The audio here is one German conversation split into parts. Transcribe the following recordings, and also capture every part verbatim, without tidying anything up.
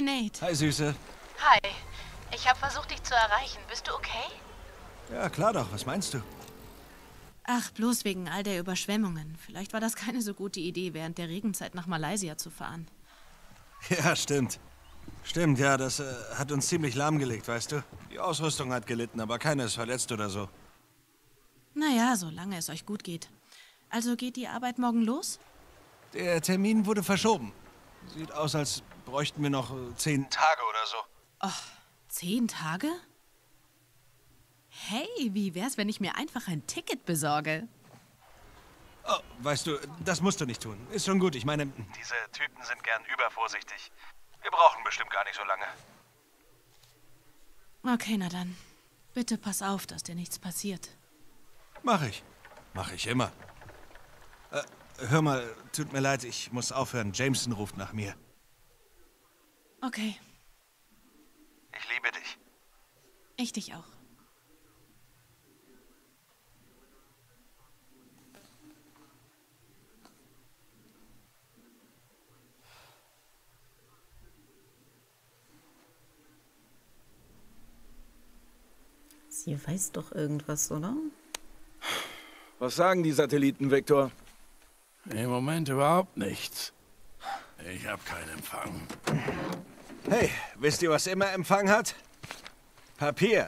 Nate. Hi, Süße. Hi. Ich habe versucht, dich zu erreichen. Bist du okay? Ja, klar doch. Was meinst du? Ach, bloß wegen all der Überschwemmungen. Vielleicht war das keine so gute Idee, während der Regenzeit nach Malaysia zu fahren. Ja, stimmt. Stimmt, ja, das äh, hat uns ziemlich lahmgelegt, weißt du? Die Ausrüstung hat gelitten, aber keiner ist verletzt oder so. Naja, solange es euch gut geht. Also geht die Arbeit morgen los? Der Termin wurde verschoben. Sieht aus, als bräuchten wir noch äh, zehn Tage oder so. Och, zehn Tage? Hey, wie wär's, wenn ich mir einfach ein Ticket besorge? Oh, weißt du, das musst du nicht tun. Ist schon gut. Ich meine, diese Typen sind gern übervorsichtig. Wir brauchen bestimmt gar nicht so lange. Okay, na dann. Bitte pass auf, dass dir nichts passiert. Mach ich. Mach ich immer. Äh, hör mal, tut mir leid, ich muss aufhören. Jameson ruft nach mir. Okay. Ich liebe dich. Ich dich auch. Sie weiß doch irgendwas, oder? Was sagen die Satelliten, Viktor? Im Moment überhaupt nichts. Ich habe keinen Empfang. Hey, wisst ihr, was immer Empfang hat? Papier.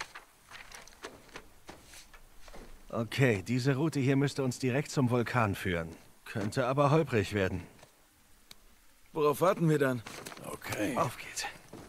Okay, diese Route hier müsste uns direkt zum Vulkan führen. Könnte aber holprig werden. Worauf warten wir dann? Okay. Auf geht's.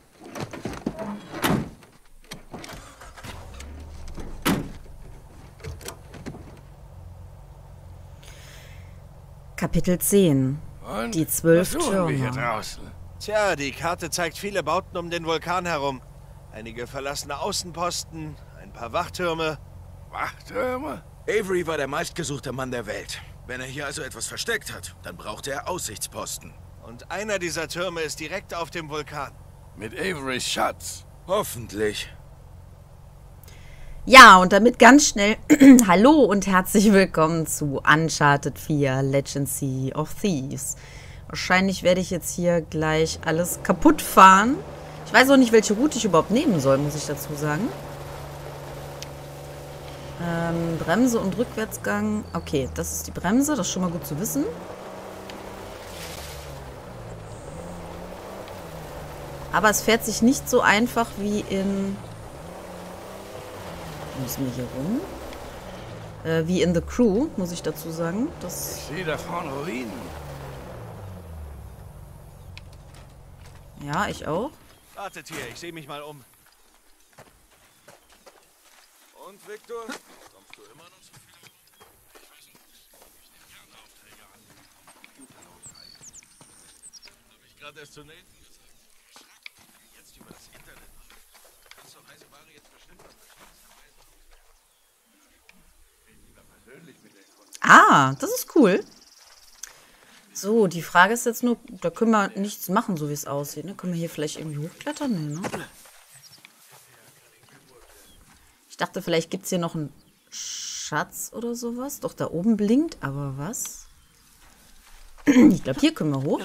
Kapitel zehn. Und Die zwölf was suchen wir hier Türme. draußen? Tja, die Karte zeigt viele Bauten um den Vulkan herum. Einige verlassene Außenposten, ein paar Wachtürme. Wachtürme? Avery war der meistgesuchte Mann der Welt. Wenn er hier also etwas versteckt hat, dann brauchte er Aussichtsposten. Und einer dieser Türme ist direkt auf dem Vulkan. Mit Averys Schatz. Hoffentlich. Ja, und damit ganz schnell hallo und herzlich willkommen zu Uncharted vier Legacy of Thieves. Wahrscheinlich werde ich jetzt hier gleich alles kaputt fahren. Ich weiß auch nicht, welche Route ich überhaupt nehmen soll, muss ich dazu sagen. Ähm, Bremse und Rückwärtsgang. Okay, das ist die Bremse, das ist schon mal gut zu wissen. Aber es fährt sich nicht so einfach wie in... Müssen wir hier rum? Äh, wie in The Crew, muss ich dazu sagen. Das Ich sehe da vorne Ruinen. ja, ich auch. Wartet hier, ich sehe mich mal um. Und, Viktor? Kommst du immer noch so viel? Ich weiß nicht. Ich nehme gerne Aufträge an. Habe ich gerade erst zu Nathan gesagt. Jetzt über das Internet. Kannst doch heiße Ware jetzt bestimmt auf verschiedenste Weise auswerten. Lieber persönlich mit den Kunden. Ah, das ist cool. So, die Frage ist jetzt nur, da können wir nichts machen, so wie es aussieht. Ne? Können wir hier vielleicht irgendwie hochklettern? Nee, ne? Ich dachte, vielleicht gibt es hier noch einen Schatz oder sowas. Doch, da oben blinkt, aber was? Ich glaube, hier können wir hoch.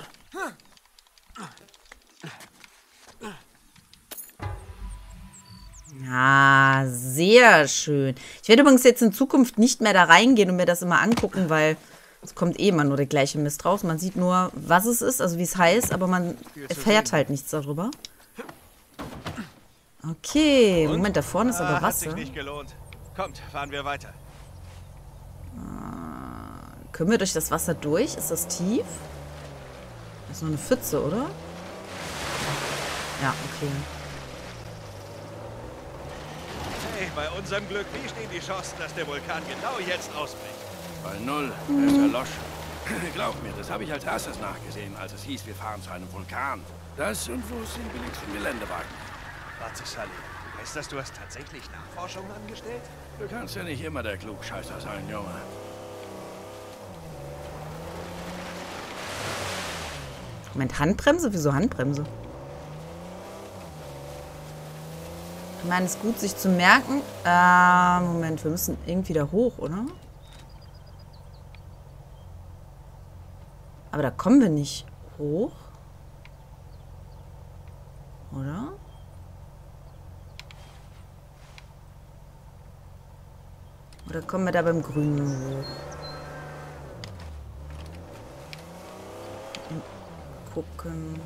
Ah, sehr schön. Ich werde übrigens jetzt in Zukunft nicht mehr da reingehen und mir das immer angucken, weil es kommt eh immer nur der gleiche Mist raus. Man sieht nur, was es ist, also wie es heißt, aber man erfährt halt nichts darüber. Okay, Moment, da vorne ist aber Ah, hat sich Wasser. nicht gelohnt. Kommt, fahren wir weiter. Können wir durch das Wasser durch? Ist das tief? Das ist nur eine Pfütze, oder? Ja, okay. Hey, bei unserem Glück, wie stehen die Chancen, dass der Vulkan genau jetzt ausbricht? Bei null. Er ist erloschen. Glaub mir, das habe ich als erstes nachgesehen, als es hieß, wir fahren zu einem Vulkan. Das und wo es den billigsten Geländewagen gibt. Warte, Sully. Heißt das, du hast tatsächlich Nachforschungen angestellt? Du kannst ja nicht immer der Klugscheißer sein, Junge. Moment, Handbremse? Wieso Handbremse? Ich meine, es ist gut, sich zu merken. Äh, Moment, wir müssen irgendwie da hoch, oder? Aber da kommen wir nicht hoch. Oder? Oder kommen wir da beim Grünen hoch? Gucken.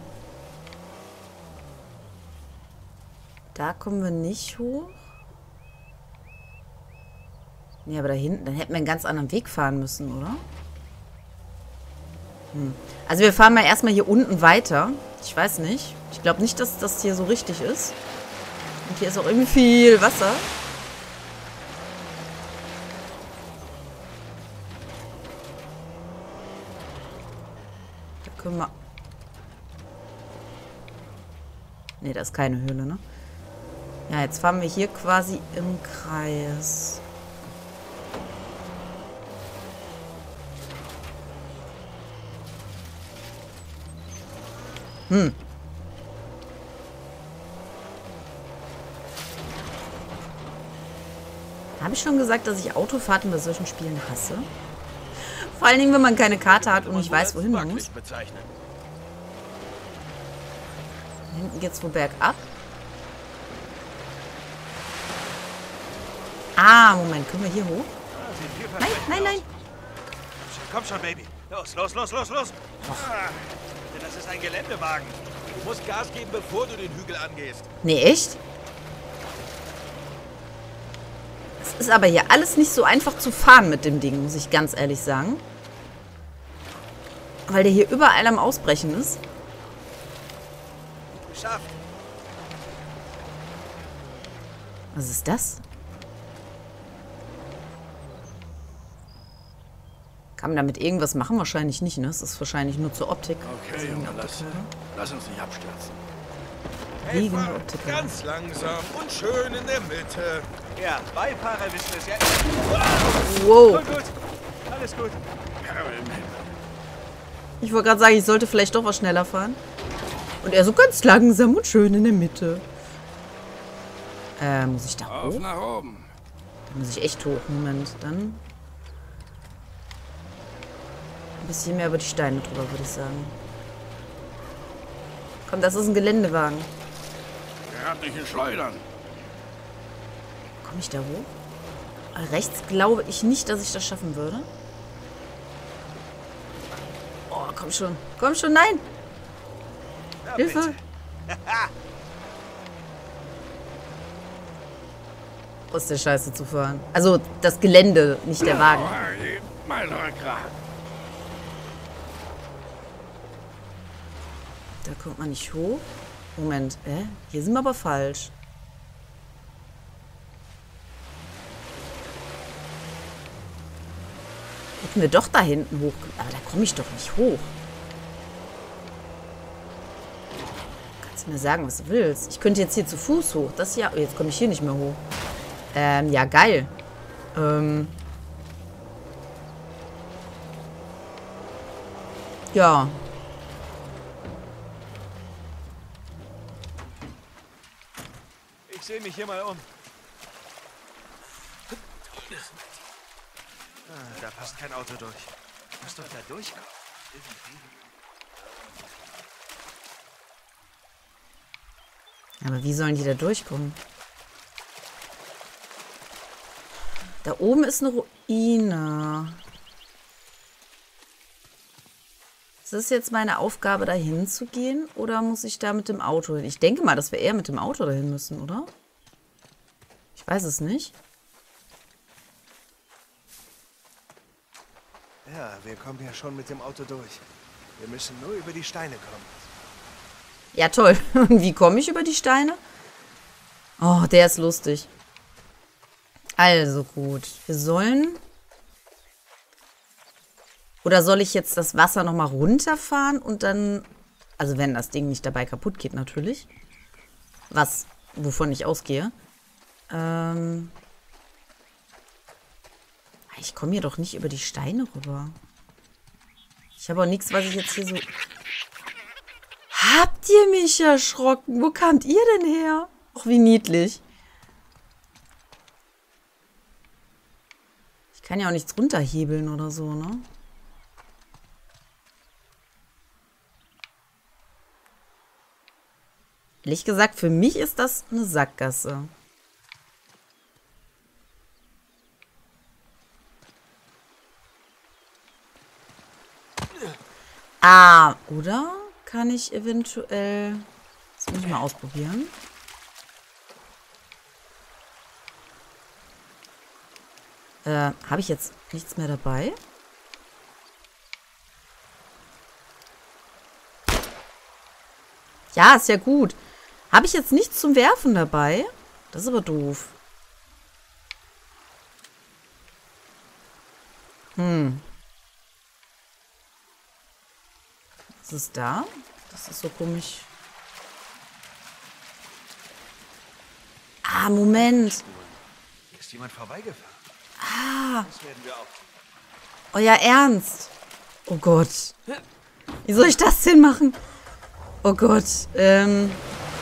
Da kommen wir nicht hoch. Nee, aber da hinten, dann hätten wir einen ganz anderen Weg fahren müssen, oder? Hm. Also wir fahren mal erstmal hier unten weiter. Ich weiß nicht. Ich glaube nicht, dass das hier so richtig ist. Und hier ist auch irgendwie viel Wasser. Da können wir... Ne, das ist keine Höhle, ne? Ja, jetzt fahren wir hier quasi im Kreis. Hm. Habe ich schon gesagt, dass ich Autofahrten bei solchen Spielen hasse? Vor allen Dingen, wenn man keine Karte hat und nicht weiß, wohin man muss. Hinten geht's wohl bergab. Ah, Moment, können wir hier hoch? Nein, nein, nein. Komm schon, Baby. Los, los, los, los, los. Ah, das ist ein Geländewagen. Du musst Gas geben, bevor du den Hügel angehst. Nee, echt? Es ist aber hier alles nicht so einfach zu fahren mit dem Ding, muss ich ganz ehrlich sagen. Weil der hier überall am Ausbrechen ist. Geschafft. Was ist das? Kann man damit irgendwas machen? Wahrscheinlich nicht, ne? Das ist wahrscheinlich nur zur Optik. Okay, Junge, lass, lass uns nicht abstürzen. Hey, Liegende fahr Optik. ganz langsam und schön in der Mitte. Ja, Beifahrer wissen es ja. Wow. Gut, gut. Alles gut. Ich wollte gerade sagen, ich sollte vielleicht doch was schneller fahren. Und er so ganz langsam und schön in der Mitte. Äh, muss ich da Auf hoch? nach oben. Da muss ich echt hoch. Moment, dann... Ein bisschen mehr über die Steine drüber, würde ich sagen. Komm, das ist ein Geländewagen. Er hat dich in Schleudern. Komme ich da hoch? Aber rechts glaube ich nicht, dass ich das schaffen würde. Oh, komm schon. Komm schon, nein! Ja, Hilfe! bitte. Wo ist der Scheiße zu fahren? Also das Gelände, nicht der Wagen. Oh, mein Rückgrat. Da kommt man nicht hoch. Moment, äh? Hier sind wir aber falsch. Hätten wir doch da hinten hoch... Aber da komme ich doch nicht hoch. Kannst du mir sagen, was du willst? Ich könnte jetzt hier zu Fuß hoch. Das ja... Oh, jetzt komme ich hier nicht mehr hoch. Ähm, ja, geil. Ähm... Ja. Ich sehe mich hier mal um. Ah, da passt kein Auto durch. Muss doch da durchkommen. Aber wie sollen die da durchkommen? Da oben ist eine Ruine. Ist das jetzt meine Aufgabe, da hinzugehen? Oder muss ich da mit dem Auto hin? Ich denke mal, dass wir eher mit dem Auto dahin müssen, oder? Ich weiß es nicht. Ja, wir kommen ja schon mit dem Auto durch. Wir müssen nur über die Steine kommen. Ja, toll. Und wie komme ich über die Steine? Oh, der ist lustig. Also gut. Wir sollen... Oder soll ich jetzt das Wasser nochmal runterfahren und dann... Also wenn das Ding nicht dabei kaputt geht, natürlich. Was, wovon ich ausgehe. Ähm... Ich komme hier doch nicht über die Steine rüber. Ich habe auch nichts, was ich jetzt hier so... Habt ihr mich erschrocken? Wo kamt ihr denn her? Ach, wie niedlich. Ich kann ja auch nichts runterhebeln oder so, ne? Ehrlich gesagt, für mich ist das eine Sackgasse. Ah, oder kann ich eventuell... Das muss ich mal ausprobieren. Äh, habe ich jetzt nichts mehr dabei? Ja, ist ja gut. Habe ich jetzt nichts zum Werfen dabei? Das ist aber doof. Hm. Was ist da? Das ist so komisch. Ah, Moment. Ist jemand vorbeigefahren? Ah. Das werden wir auch. Euer Ernst. Oh Gott. Wie soll ich das denn machen? Oh Gott. Ähm.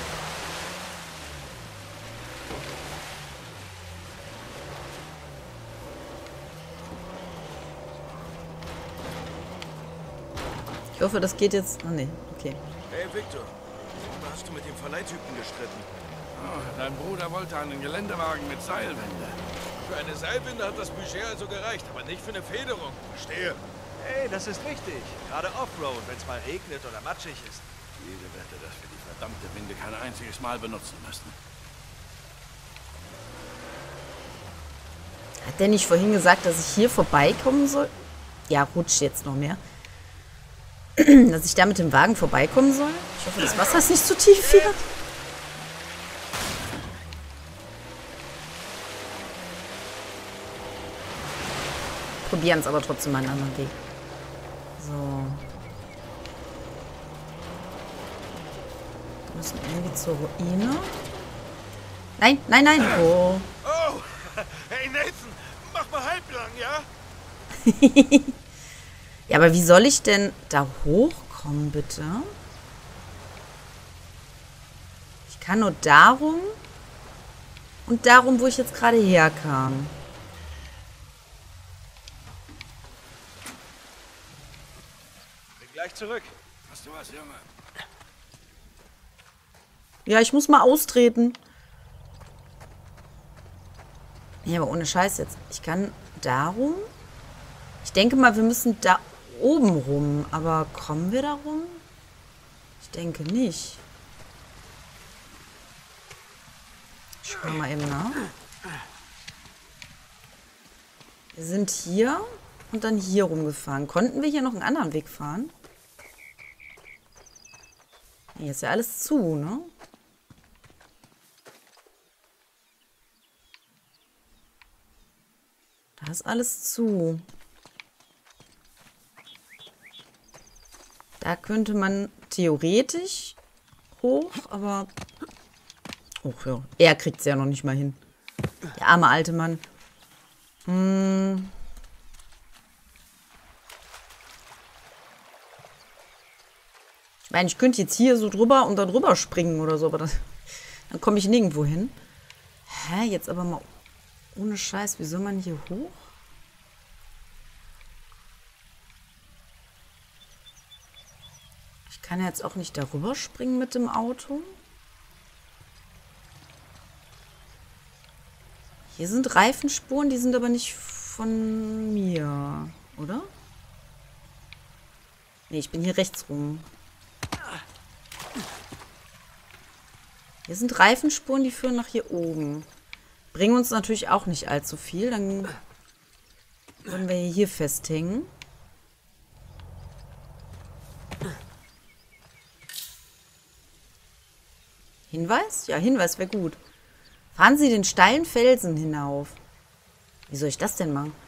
Ich hoffe, das geht jetzt... Oh, nee. Okay. Hey, Victor. Hast du mit dem Verleihtypen gestritten? Oh, dein Bruder wollte einen Geländewagen mit Seilwinde. Für eine Seilwinde hat das Budget also gereicht, aber nicht für eine Federung. Verstehe. Hey, das ist wichtig. Gerade Offroad, wenn es mal regnet oder matschig ist. Jede Wette, dass wir die verdammte Winde kein einziges Mal benutzen müssen. Hat der nicht vorhin gesagt, dass ich hier vorbeikommen soll? Ja, rutscht jetzt noch mehr. Dass ich da mit dem Wagen vorbeikommen soll? Ich hoffe, das Wasser ist nicht zu tief wird. Probieren es aber trotzdem mal einen anderen Weg. So. Wir müssen irgendwie zur Ruine. Nein, nein, nein. Oh. Oh, hey Nathan, mach mal halblang, ja? Ja, aber wie soll ich denn da hochkommen, bitte? Ich kann nur darum und darum, wo ich jetzt gerade herkam. Bin gleich zurück. Hast du was, Junge? Ja, ich muss mal austreten. Ja, aber ohne Scheiß jetzt. Ich kann darum. Ich denke mal, wir müssen da oben rum. Aber kommen wir da rum? Ich denke nicht. Ich schau mal eben nach. Wir sind hier und dann hier rumgefahren. Konnten wir hier noch einen anderen Weg fahren? Hier ist ja alles zu, ne? Da ist alles zu. Da könnte man theoretisch hoch, aber... Oh ja, er kriegt es ja noch nicht mal hin. Der arme alte Mann. Hm. Ich meine, ich könnte jetzt hier so drüber und da drüber springen oder so, aber das, dann komme ich nirgendwo hin. Hä, jetzt aber mal ohne Scheiß, wie soll man hier hoch? Ich kann jetzt auch nicht darüber springen mit dem Auto. Hier sind Reifenspuren, die sind aber nicht von mir, oder? Nee, ich bin hier rechts rum. Hier sind Reifenspuren, die führen nach hier oben. Bringen uns natürlich auch nicht allzu viel. Dann würden wir hier festhängen. Hinweis? Ja, Hinweis wäre gut. Fahren Sie den steilen Felsen hinauf. Wie soll ich das denn machen?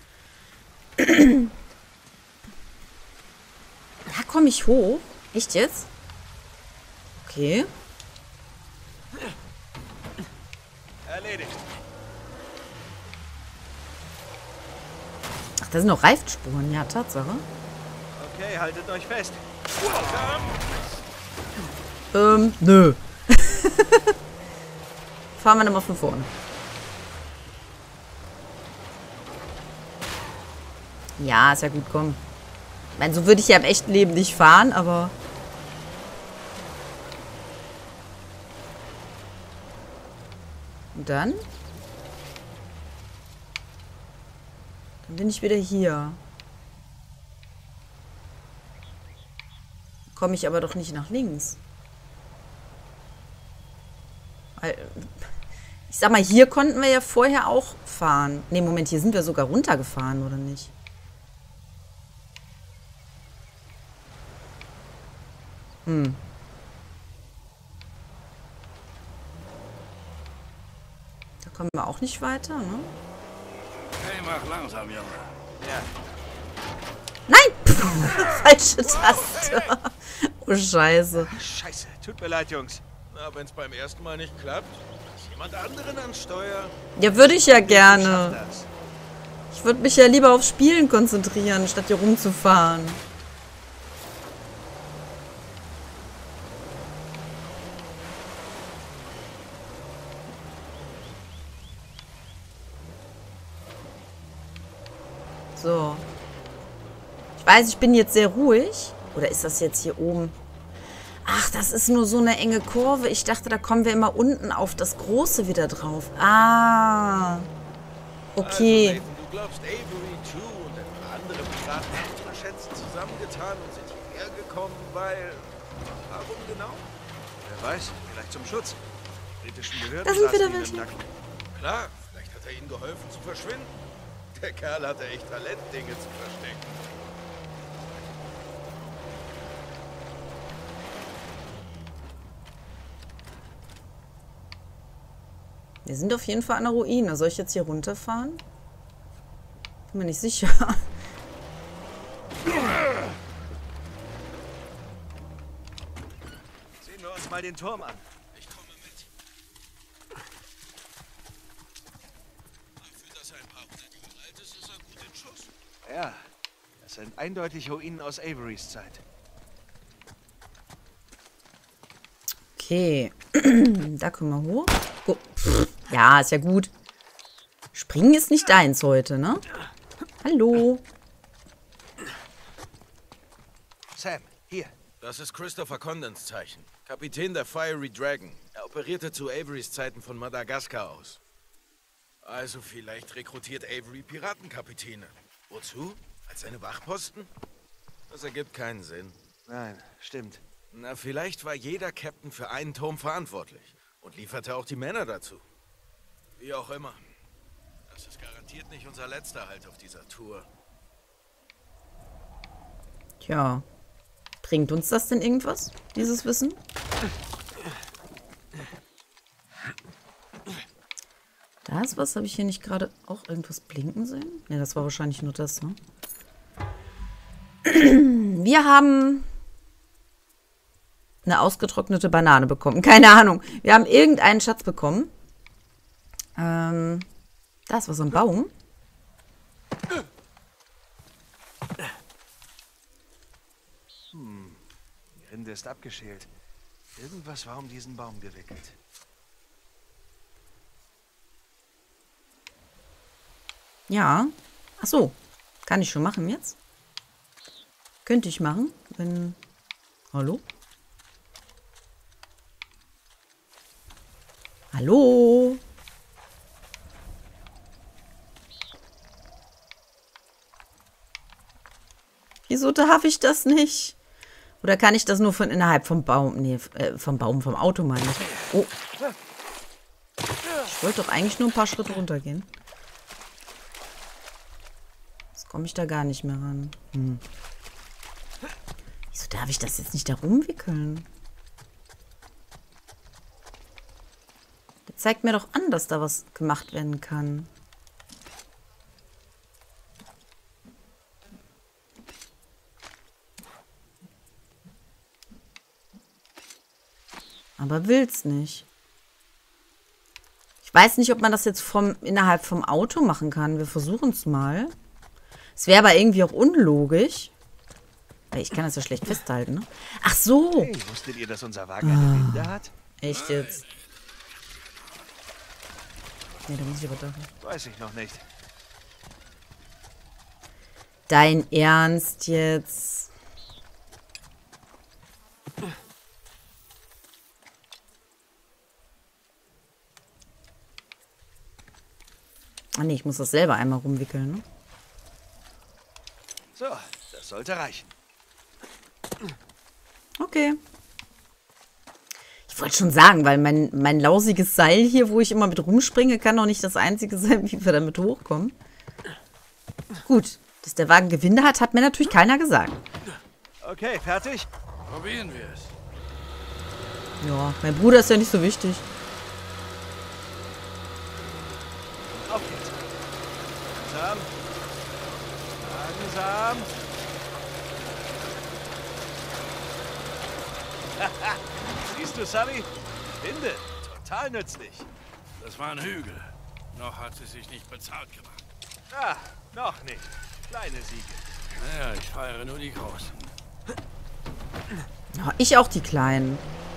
Da komme ich hoch. Echt jetzt? Okay. Erledigt. Ach, da sind noch Reifenspuren. Ja, Tatsache. Okay, haltet euch fest. Ähm, nö. Fahren wir nochmal von vorne. Ja, ist ja gut, komm. Ich meine, so würde ich ja im echten Leben nicht fahren, aber... Und dann? Dann bin ich wieder hier. Komme ich aber doch nicht nach links. Weil, ich sag mal, hier konnten wir ja vorher auch fahren. Ne, Moment, hier sind wir sogar runtergefahren, oder nicht? Hm. Da kommen wir auch nicht weiter, ne? Hey, mach langsam, Junge. Ja. Nein! Falsche Taste. Oh, Scheiße. Scheiße, tut mir leid, Jungs. Na, wenn es beim ersten Mal nicht klappt, ist jemand anderen an Steuer. Ja, würde ich ja Ich schaff gerne. das. Ich würde mich ja lieber aufs Spielen konzentrieren, statt hier rumzufahren. So. Ich weiß, ich bin jetzt sehr ruhig. Oder ist das jetzt hier oben? Ach, das ist nur so eine enge Kurve. Ich dachte, da kommen wir immer unten auf das Große wieder drauf. Ah. Okay. Also, Nathan, du glaubst, Avery, Drew und ein paar andere Piraten haben ihre Schätze zusammengetan und sind hierher gekommen, weil... Warum genau? Wer weiß, vielleicht zum Schutz. Die britischen Behörden Da sind saßen wieder ihm im welche. Nacken. Klar, vielleicht hat er ihnen geholfen zu verschwinden. Der Kerl hatte echt Talent, Dinge zu verstecken. Wir sind auf jeden Fall an der Ruine. Soll ich jetzt hier runterfahren? Bin mir nicht sicher. Sehen wir uns mal den Turm an. Ich komme mit. Dafür, dass er ein paar hundert Jahre alt ist, ist er gut in Schuss. Ja, das sind eindeutig Ruinen aus Averys Zeit. Okay. Da können wir hoch. Oh. Ja, ist ja gut. Springen ist nicht deins heute, ne? Hallo. Sam, hier. Das ist Christopher Condens Zeichen. Kapitän der Fiery Dragon. Er operierte zu Averys Zeiten von Madagaskar aus. Also vielleicht rekrutiert Avery Piratenkapitäne. Wozu? Als seine Wachposten? Das ergibt keinen Sinn. Nein, stimmt. Na, vielleicht war jeder Captain für einen Turm verantwortlich und lieferte auch die Männer dazu. Wie auch immer. Das ist garantiert nicht unser letzter Halt auf dieser Tour. Tja. Bringt uns das denn irgendwas, dieses Wissen? Da ist was. Habe ich hier nicht gerade auch irgendwas blinken sehen? Ne, das war wahrscheinlich nur das, ne? Wir haben eine ausgetrocknete Banane bekommen. Keine Ahnung. Wir haben irgendeinen Schatz bekommen. Ähm, da ist was am Baum. Hm, die Rinde ist abgeschält. Irgendwas war um diesen Baum gewickelt. Ja. Ach so. Kann ich schon machen jetzt? Könnte ich machen, wenn... Hallo? Hallo? Wieso darf ich das nicht? Oder kann ich das nur von innerhalb vom Baum? Nee, äh, vom Baum, vom Auto meine ich. Oh. Ich wollte doch eigentlich nur ein paar Schritte runtergehen. Jetzt komme ich da gar nicht mehr ran. Hm. Wieso darf ich das jetzt nicht da rumwickeln? Der zeigt mir doch an, dass da was gemacht werden kann. Aber will's nicht. Ich weiß nicht, ob man das jetzt vom, innerhalb vom Auto machen kann. Wir versuchen es mal. Es wäre aber irgendwie auch unlogisch. Weil ich kann das ja schlecht festhalten, ne? Ach so. Hey, wusstet ihr, dass unser Wagen eine Winde hat? Echt jetzt? Nee, da muss ich aber doch. Weiß ich noch nicht. Dein Ernst jetzt? Ah ne, ich muss das selber einmal rumwickeln, ne? So, das sollte reichen. Okay. Ich wollte schon sagen, weil mein, mein lausiges Seil hier, wo ich immer mit rumspringe, kann doch nicht das einzige sein, wie wir damit hochkommen. Gut, dass der Wagen Gewinde hat, hat mir natürlich keiner gesagt. Okay, fertig? Probieren wir es. Ja, mein Bruder ist ja nicht so wichtig. Auf geht's. Langsam. Langsam. Siehst du, Sully? Winde. Total nützlich. Das war ein Hügel. Noch hat sie sich nicht bezahlt gemacht. Ah, noch nicht. Kleine Siege. Naja, ich feiere nur die Großen. Ja, ich auch die Kleinen.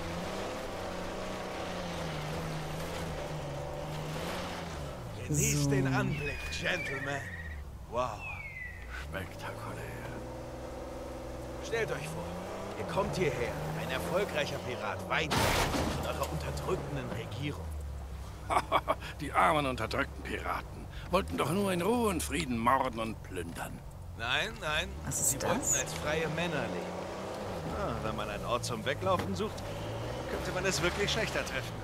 Genießt So. den Anblick, Gentlemen. Wow. Spektakulär. Stellt euch vor, ihr kommt hierher, ein erfolgreicher Pirat, weit weg von eurer unterdrückenden Regierung. Die armen, unterdrückten Piraten wollten doch nur in Ruhe und Frieden morden und plündern. Nein, nein, Was ist sie das? wollten als freie Männer leben. Ah, wenn man einen Ort zum Weglaufen sucht, könnte man es wirklich schlechter treffen.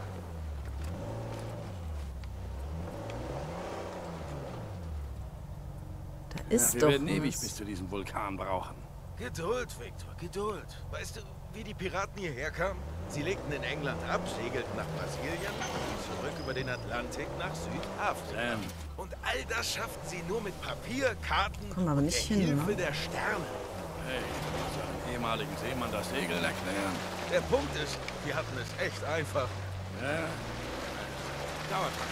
Da ist Wir doch werden ewig was. bis zu diesem Vulkan brauchen. Geduld, Victor, Geduld. Weißt du, wie die Piraten hierher kamen? Sie legten in England ab, segelten nach Brasilien und zurück über den Atlantik nach Südafrika. Sam. Und all das schafften sie nur mit Papier, Karten Kommen wir aber und nicht der hin, Hilfe ne? der Sterne. Hey, soll einem ehemaligen Seemann das Segeln erklären? Der Punkt ist, wir hatten es echt einfach. Ja. Dauert mal.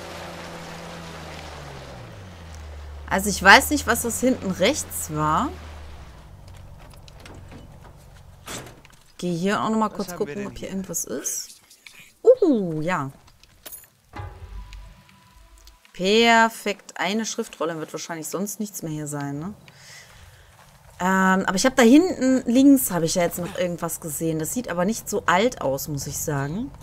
Also ich weiß nicht, was das hinten rechts war. Gehe hier auch noch mal kurz haben wir gucken, denn ob hier hier? irgendwas ist. Uh, ja. Perfekt. Eine Schriftrolle wird wahrscheinlich sonst nichts mehr hier sein, ne? Ähm, aber ich habe da hinten links, habe ich ja jetzt noch irgendwas gesehen. Das sieht aber nicht so alt aus, muss ich sagen.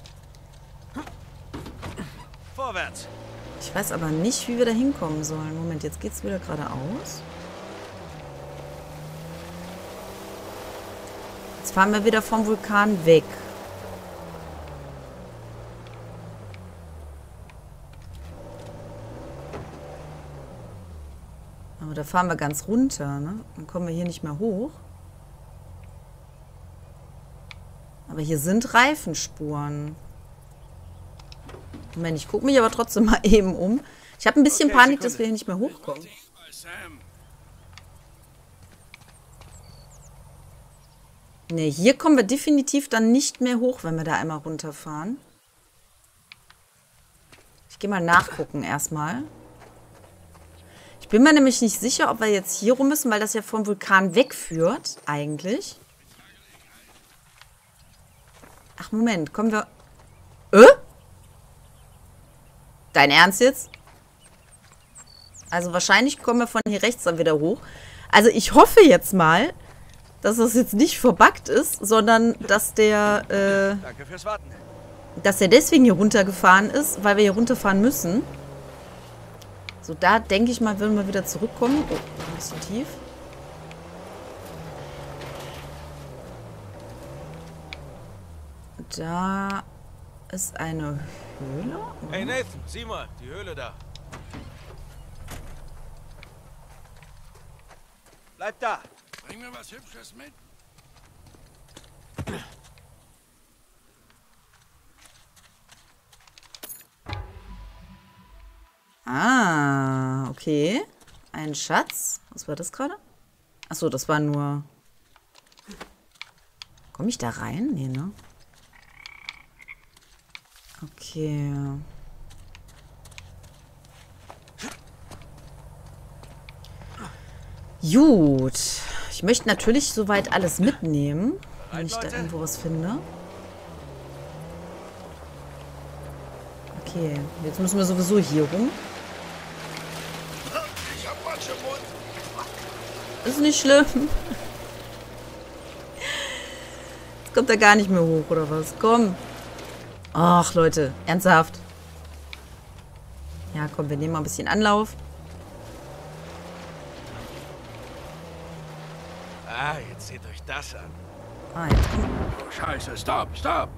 Vorwärts. Ich weiß aber nicht, wie wir da hinkommen sollen. Moment, jetzt geht's wieder geradeaus. Jetzt fahren wir wieder vom Vulkan weg. Aber da fahren wir ganz runter, ne? Dann kommen wir hier nicht mehr hoch. Aber hier sind Reifenspuren. Moment, ich gucke mich aber trotzdem mal eben um. Ich habe ein bisschen Okay, Panik, Sekunde. dass wir hier nicht mehr hochkommen. Sam. Ne, hier kommen wir definitiv dann nicht mehr hoch, wenn wir da einmal runterfahren. Ich gehe mal nachgucken erstmal. Ich bin mir nämlich nicht sicher, ob wir jetzt hier rum müssen, weil das ja vom Vulkan wegführt, eigentlich. Ach, Moment, kommen wir... Äh? Dein Ernst jetzt? Also wahrscheinlich kommen wir von hier rechts dann wieder hoch. Also ich hoffe jetzt mal, dass das jetzt nicht verbuggt ist, sondern dass der, äh, Danke fürs Warten. dass er deswegen hier runtergefahren ist, weil wir hier runterfahren müssen. So, da denke ich mal, würden wir wieder zurückkommen. Oh, ein bisschen tief. Da ist eine Höhle. Hey Nathan, sieh mal, die Höhle da. Bleib da. Bring mir was Hübsches mit. Ah, okay. Ein Schatz. Was war das gerade? Achso, das war nur... Komme ich da rein? Nee, ne? Okay. Gut. Ich möchte natürlich soweit alles mitnehmen, wenn ich da Leute? irgendwo was finde. Okay, jetzt müssen wir sowieso hier rum. Ich hab Matsch im Mund. Ist nicht schlimm. Jetzt kommt er gar nicht mehr hoch, oder was? Komm. Ach, Leute, ernsthaft. Ja, komm, wir nehmen mal ein bisschen Anlauf. Ah, jetzt seht euch das an. Ah, jetzt komm. Oh, Scheiße, stopp, stopp!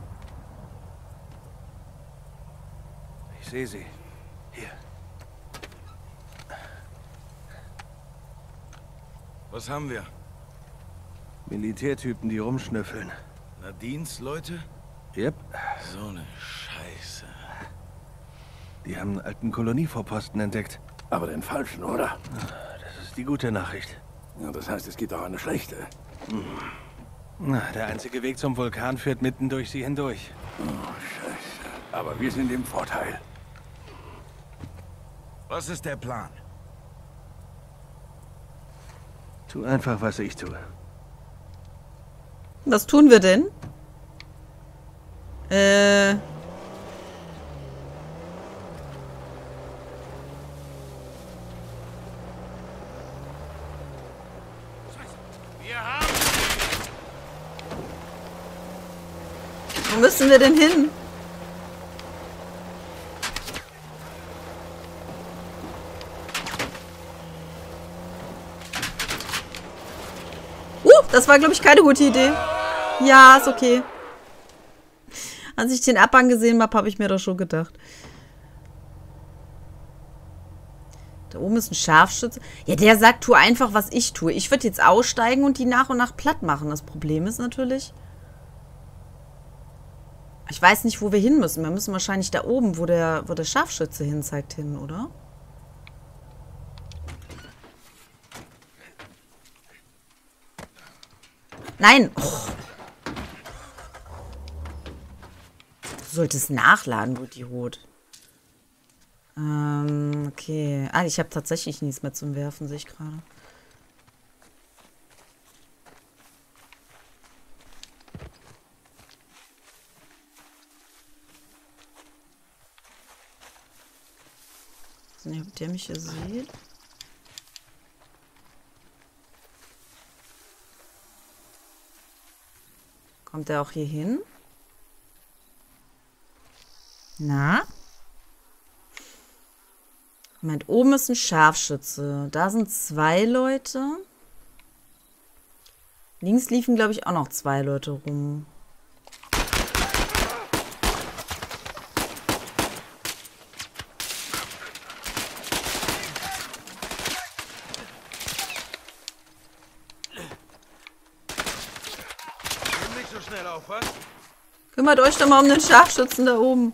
Ich sehe sie. Hier. Was haben wir? Militärtypen, die rumschnüffeln. Nadines Leute? Yep. So eine Scheiße. Die haben einen alten Kolonievorposten entdeckt. Aber den falschen, oder? Das ist die gute Nachricht. Ja, das heißt, es gibt auch eine schlechte. Na, der einzige Weg zum Vulkan führt mitten durch sie hindurch. Oh, Scheiße. Aber wir sind im Vorteil. Was ist der Plan? Tu einfach, was ich tue. Was tun wir denn? Äh... Wo müssen wir denn hin? Uh, das war, glaube ich, keine gute Idee. Ja, ist okay. Als ich den Abhang gesehen habe, habe ich mir das schon gedacht. Da oben ist ein Scharfschütze. Ja, der sagt, tu einfach, was ich tue. Ich würde jetzt aussteigen und die nach und nach platt machen. Das Problem ist natürlich... Ich weiß nicht, wo wir hin müssen. Wir müssen wahrscheinlich da oben, wo der, wo der Scharfschütze hin zeigt, hin, oder? Nein! Oh. Du solltest nachladen, du Idiot. Ähm, okay. Ah, ich habe tatsächlich nichts mehr zum Werfen, sehe ich gerade. Ich weiß nicht, ob der mich hier sieht. Kommt er auch hier hin? Na? Moment, oben ist ein Scharfschütze. Da sind zwei Leute. Links liefen, glaube ich, auch noch zwei Leute rum. Nicht so schnell auf, was? Kümmert euch doch mal um den Scharfschützen da oben.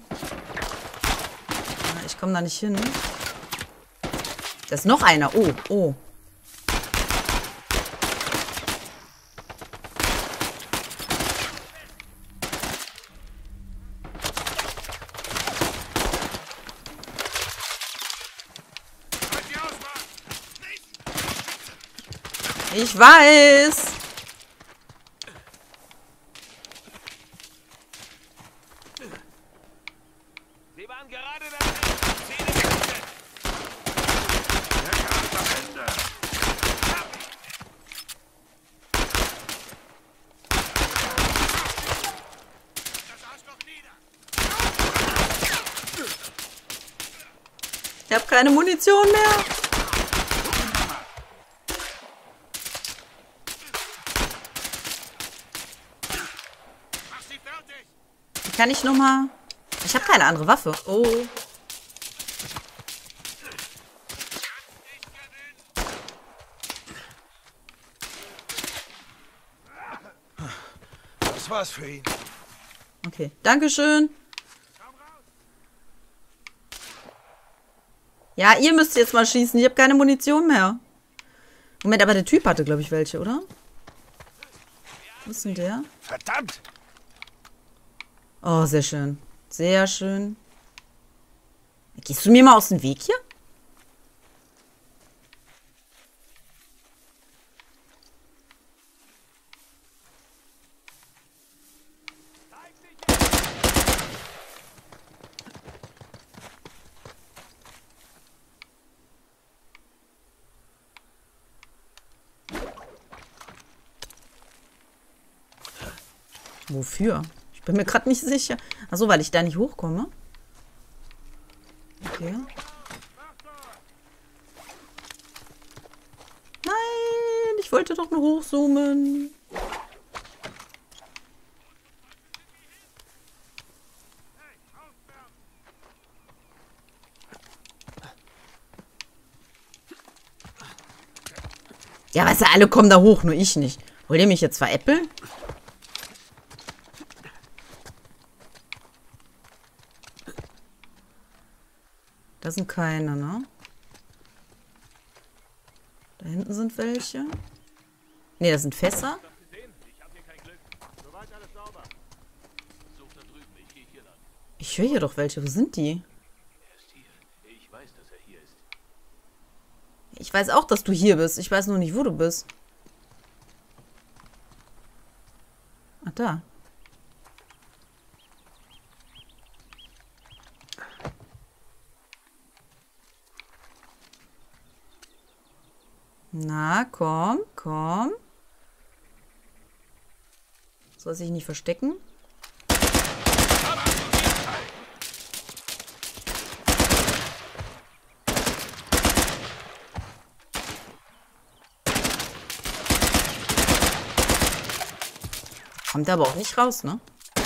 Ich komme da nicht hin. Da ist noch einer. Oh, oh. Ich weiß. Sie waren gerade da. Ziele gesetzt. Der Kampf am Ende. Ich habe keine Munition mehr. Kann ich noch mal... Ich habe keine andere Waffe. Oh. Das war's für ihn. Okay, dankeschön. Ja, ihr müsst jetzt mal schießen. Ich habe keine Munition mehr. Moment, aber der Typ hatte, glaube ich, welche, oder? Wo ist denn der? Verdammt! Oh, sehr schön. Sehr schön. Gehst du mir mal aus dem Weg hier? Wofür? Ich bin mir gerade nicht sicher. Achso, weil ich da nicht hochkomme. Okay. wollte doch nur hochzoomen. Ja, weißt du, alle kommen da hoch, nur ich nicht. Wollt ihr mich jetzt veräppeln? Da sind keine, ne? Da hinten sind welche. Ne, das sind Fässer. Ich höre hier doch welche. Wo sind die? Ich weiß auch, dass du hier bist. Ich weiß nur nicht, wo du bist. Ach, da. Na, komm, komm. Soll sich nicht verstecken? Kommt aber auch nicht raus, ne?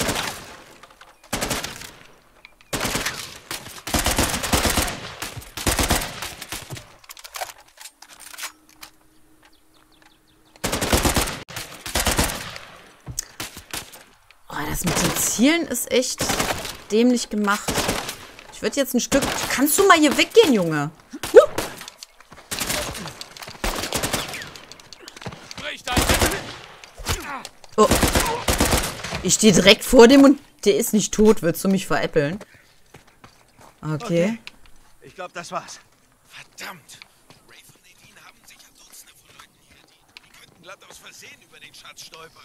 Oh, das mit den Zielen ist echt dämlich gemacht. Ich würde jetzt ein Stück... Kannst du mal hier weggehen, Junge? Huh. Oh. Ich stehe direkt vor dem und der ist nicht tot. Willst du mich veräppeln? Okay. Okay. Ich glaube, das war's. Verdammt! Wraith und Nadine haben sicher Dutzende von Leuten hier. Die, die könnten glatt aus Versehen über den Schatz stolpern.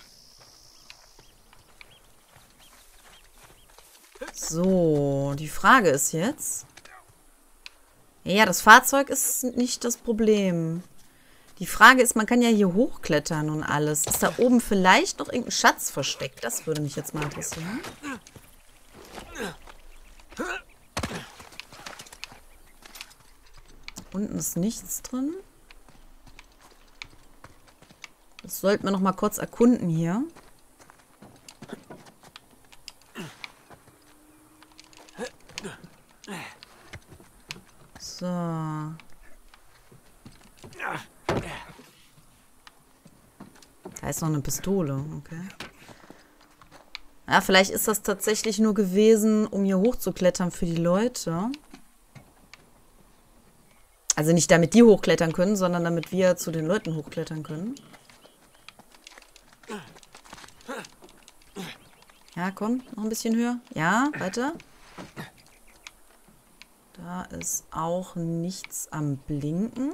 So, die Frage ist jetzt... Ja, das Fahrzeug ist nicht das Problem. Die Frage ist, man kann ja hier hochklettern und alles. Ist da oben vielleicht noch irgendein Schatz versteckt? Das würde mich jetzt mal interessieren. Unten ist nichts drin. Das sollten wir noch mal kurz erkunden hier. So. Da ist noch eine Pistole, okay. Ja, vielleicht ist das tatsächlich nur gewesen, um hier hochzuklettern für die Leute. Also nicht damit die hochklettern können, sondern damit wir zu den Leuten hochklettern können. Ja, komm, noch ein bisschen höher. Ja, weiter. Da ist auch nichts am Blinken.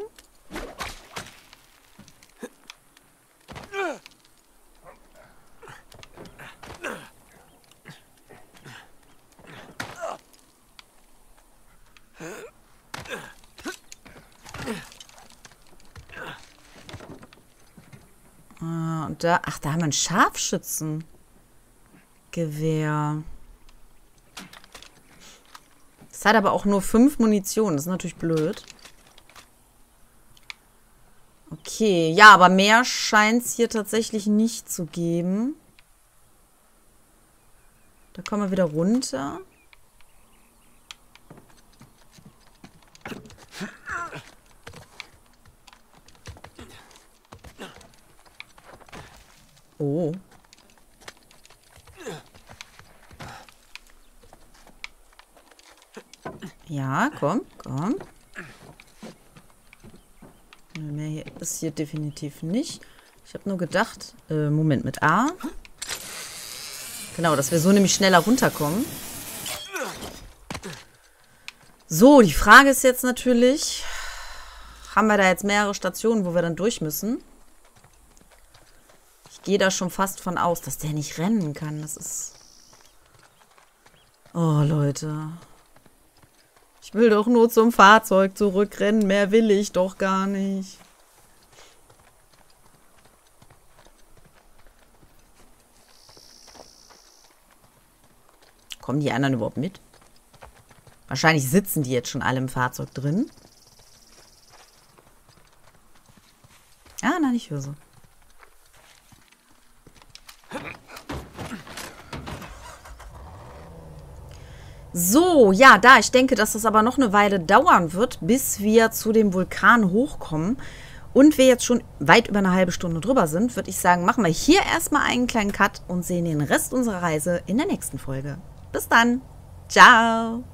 Ah, und da, ach, da haben wir ein Scharfschützengewehr. Es hat aber auch nur fünf Munition. Das ist natürlich blöd. Okay, ja, aber mehr scheint es hier tatsächlich nicht zu geben. Da kommen wir wieder runter. Oh. Ja, komm, komm. Mehr hier ist hier definitiv nicht. Ich habe nur gedacht, äh, Moment, mit A. Genau, dass wir so nämlich schneller runterkommen. So, die Frage ist jetzt natürlich, haben wir da jetzt mehrere Stationen, wo wir dann durch müssen? Ich gehe da schon fast von aus, dass der nicht rennen kann. Das ist... Oh, Leute. Ich will doch nur zum Fahrzeug zurückrennen. Mehr will ich doch gar nicht. Kommen die anderen überhaupt mit? Wahrscheinlich sitzen die jetzt schon alle im Fahrzeug drin. Ah, nein, ich höre sie. So, ja, da ich denke, dass das aber noch eine Weile dauern wird, bis wir zu dem Vulkan hochkommen und wir jetzt schon weit über eine halbe Stunde drüber sind, würde ich sagen, machen wir hier erstmal einen kleinen Cut und sehen den Rest unserer Reise in der nächsten Folge. Bis dann. Ciao.